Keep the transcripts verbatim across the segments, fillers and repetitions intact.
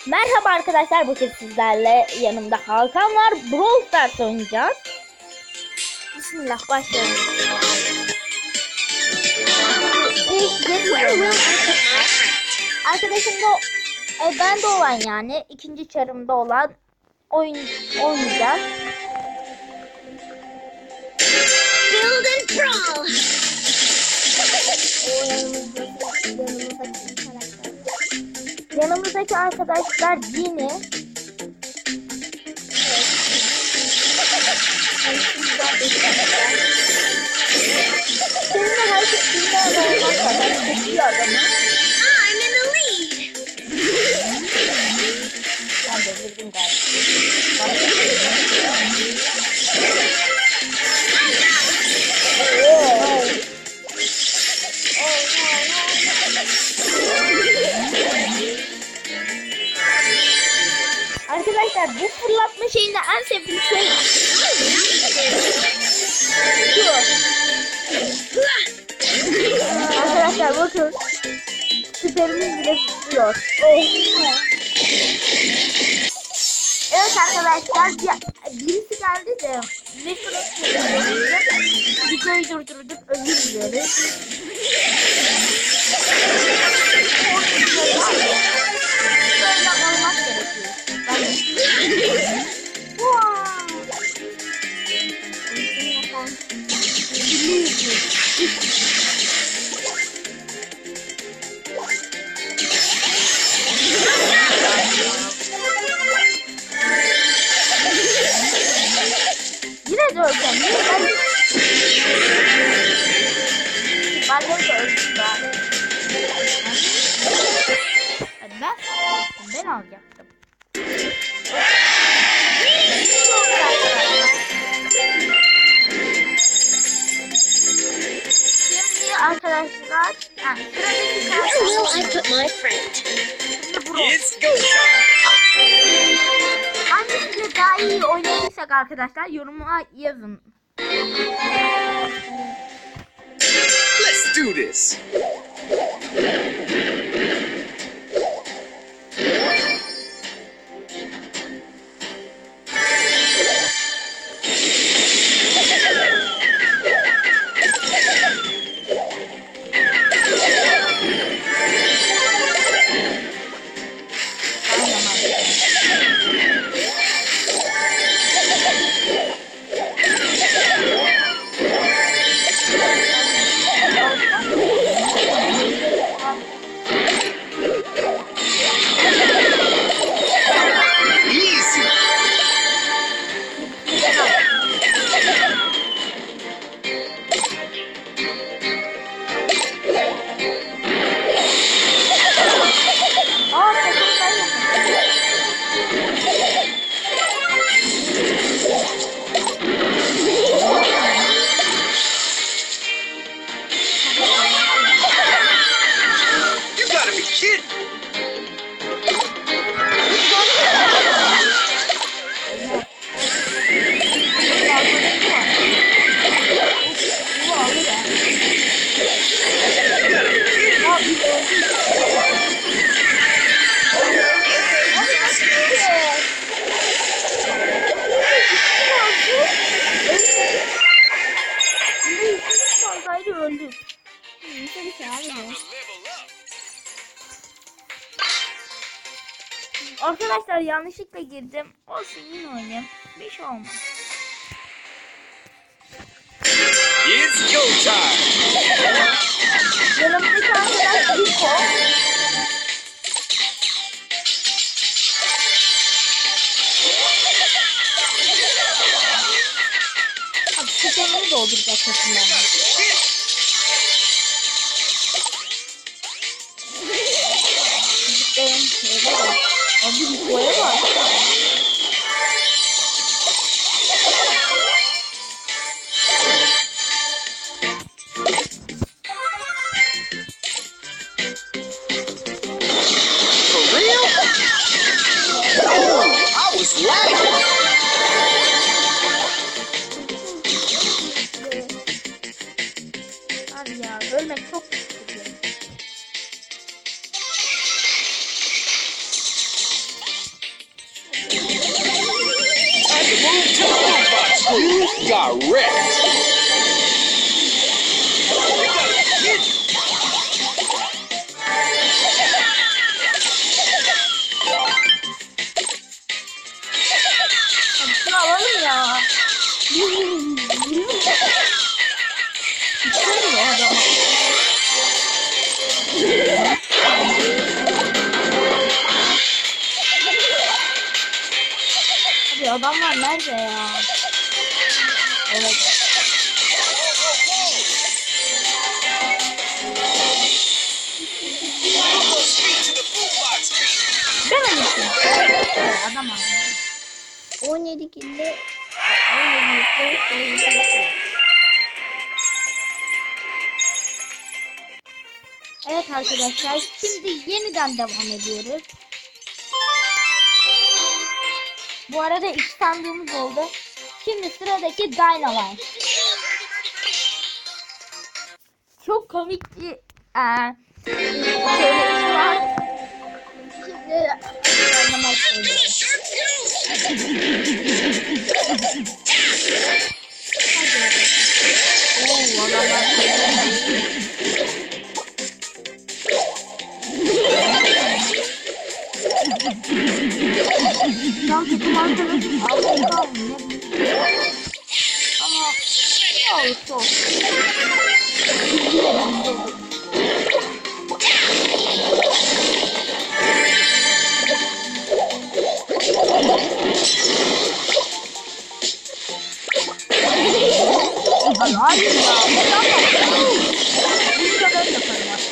Merhaba arkadaşlar, bugün sizlerle yanımda Hakan var. Brawl Stars oynayacağız. Bismillah, başlayalım. Arkadaşım da e, ben de olan, yani ikinci çarımda olan oyun oynayacağız. Build and brawl. Yanımızdaki arkadaşlar yeni. Seninle herkes kimlerle olmak kadar çekiyor adamı. I'm in the lead. Ben de bildim galiba. Arkadaşlar, bu fırlatma şeyinde en sevdiğim şey şu. Arkadaşlar bakın, süperimiz bile tutuyor. Oh. Evet arkadaşlar, bir, birisi geldi de ne şurası videoyu durdurduk, özür dileriz. Böyle olmak gerekiyor. Yine de öleceğim. Yine ben... Ben de öldüm bari. Hadi ben, ben alacaktım. Şimdi arkadaşlar, yani sıradaki Where will I kartı. put my friend? Şimdi bu. It's go time. Hangisiyle daha iyi oynayırsak arkadaşlar yoruma yazın. Let's do this. Easy. Aa, takım ben yapayım. You gotta be kidding. You gotta be kidding. Sadece öldük. Arkadaşlar yanlışlıkla girdim. Olsun, yine oynayayım. Bir şey olmaz. It's go time. Yanımdaki arkadaş Rico. Abi süperimi dolduracak takımlarına. Benim şöyle bak. Abi Rico'ya bak. For real? Oh, I was lagging. Abi ya, ölmek çok sıkıntı. got wrecked. You gotta be kidding. Şunu alalım ya. Tutuyor ya adamı. Abi adamlar nerede ya? Evet. Speed to the boombox beat. Dememiştim. Evet, adam aldı. on yedi kille on yedi kille. Evet arkadaşlar, şimdi yeniden devam ediyoruz. Bu arada iki sandığımız oldu. Şimdi sıradaki Dynamite. Çok komik bir eee söyleşi var. Şimdi Dynamite söylüyor. Oo, adamlar söylüyor. Tam takım arkadaşım Avrupa mı ne? Ama ne olursa olsun. Ay hayır ya. Bunu da ben yaparım artık.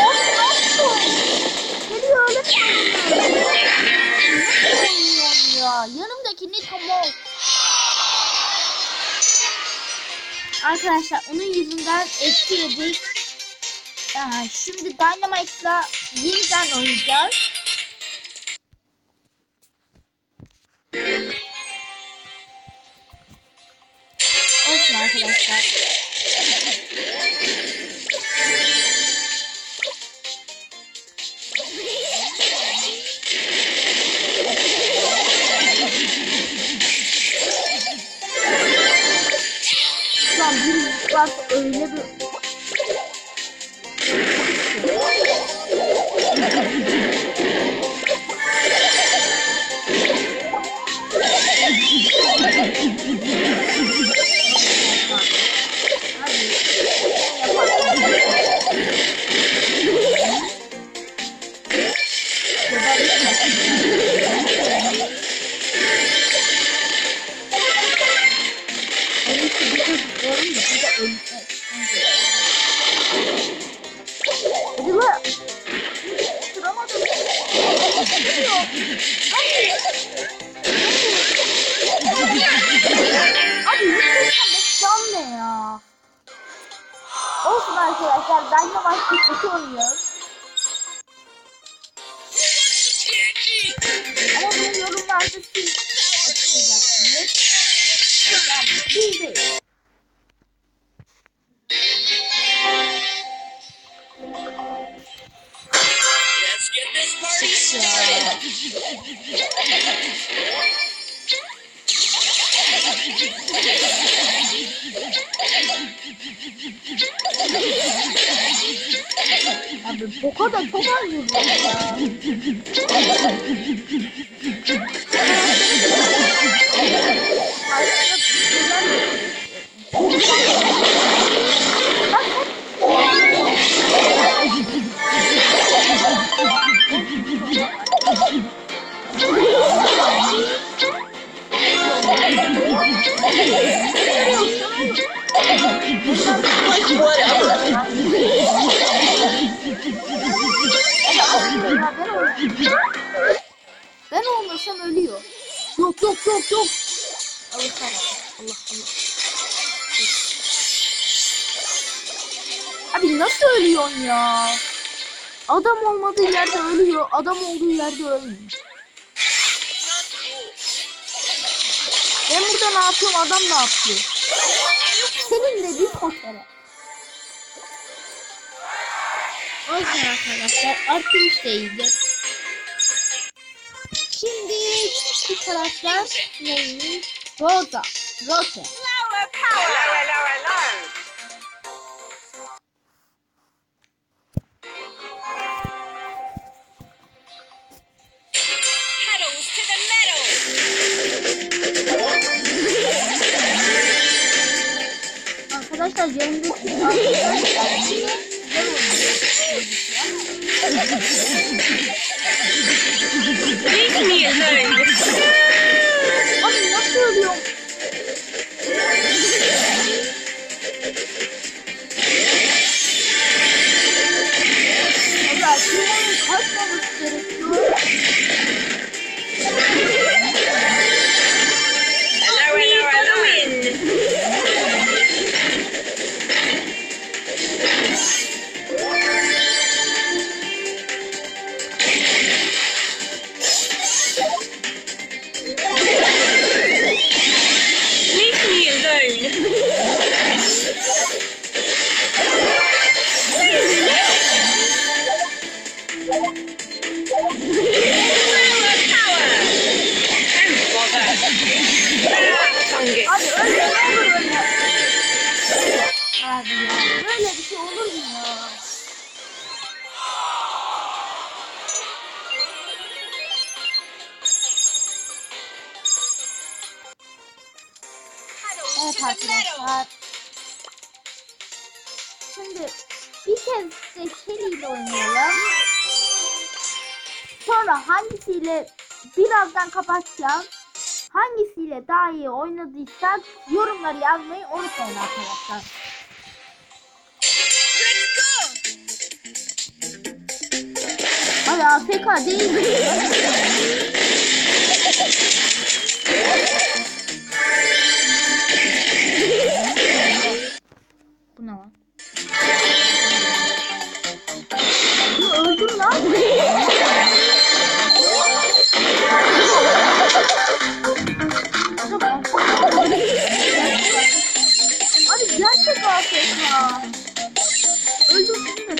Geliyor öyle mi? Ya yanımdaki ne tamam. Arkadaşlar onun yüzünden etki yedik. Ee, şimdi Dynamite'la yeniden oynayacağız. Olsun arkadaşlar. Lan bir bak öyle bir olsun arkadaşlar, Dynamite kötü oynuyor. Ama bunu yorumlarda siz açıklayacaksınız. Yani siz değil. Let's get this party started. Abi bu kadar çok az vuruyor ya. Ben olmasam ölüyor. Yok yok yok yok. Allah Allah Allah. Abi nasıl ölüyorsun ya? Adam olmadığı yerde ölüyor. Adam olduğu yerde ölmüyor. Ben burada ne yapıyorum? Adam ne yapıyor? Senin de bir kotara. O yüzden arkadaşlar Artemis de iyidir. Şimdi bu karakter neymiş? Rosa. Rosa. Solar power. Hello, hello, hello. Pedals to the metal. Arkadaşlar yanındaki arkadaşlar güzel Leave me alone. Abi nasıl ölüyorum? Allah kimin kaçmaması gerekiyor? Hello, hello, hello. Leave me alone. Solar power. Don't bother. Ah, fungus. Abi öyle ne olur öyle? Abi ya böyle bir şey olur mu ya? Pedals Evet to the metal. arkadaşlar. Şimdi bir kez de Shelly ile oynayalım. Sonra hangisiyle birazdan kapatacağım. Hangisiyle daha iyi oynadıysak yorumları yazmayı unutmayın arkadaşlar. Let's go. Hadi A F K değil mi? Bu ne lan? Bu öldüm lan. Abi gerçek A F K. Öldüm şimdi.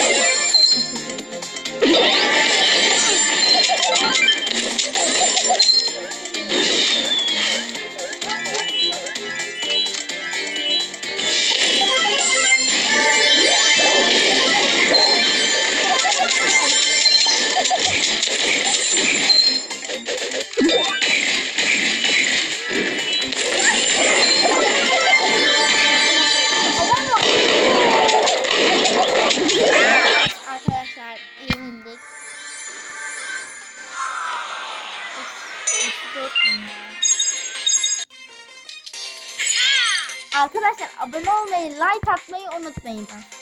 Arkadaşlar yenildik. Arkadaşlar abone olmayı, like atmayı unutmayın.